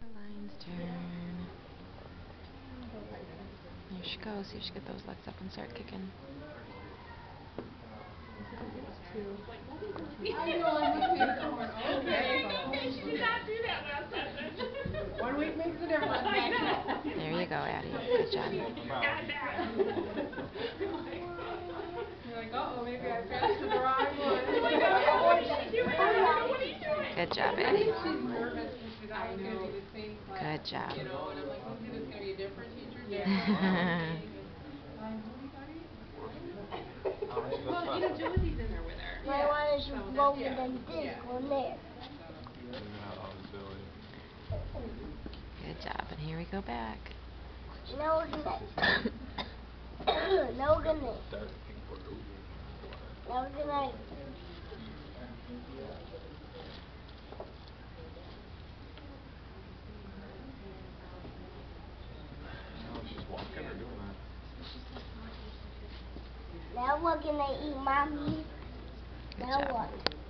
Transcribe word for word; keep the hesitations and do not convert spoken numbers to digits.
Adeline's turn. There she goes. See if she get those legs up and start kicking. She did not do that last session. One week makes a difference. There you go, Addie. Good job. You're like, uh oh, maybe I pressed the wrong one. What are you doing? What are you doing? Good job, Addie. She's nervous because she thought it was going to be the same class. Good job. You know, and I'm like, let's see, this is going to be a different teacher. Yeah. Well, you know, Josie's in there with her. My one is longer than this one there. Good job. And here we go back. Now we're gonna. now we're gonna. Now we're gonna. She's walking or doing that. Now we're gonna eat mommy. Good now job. what?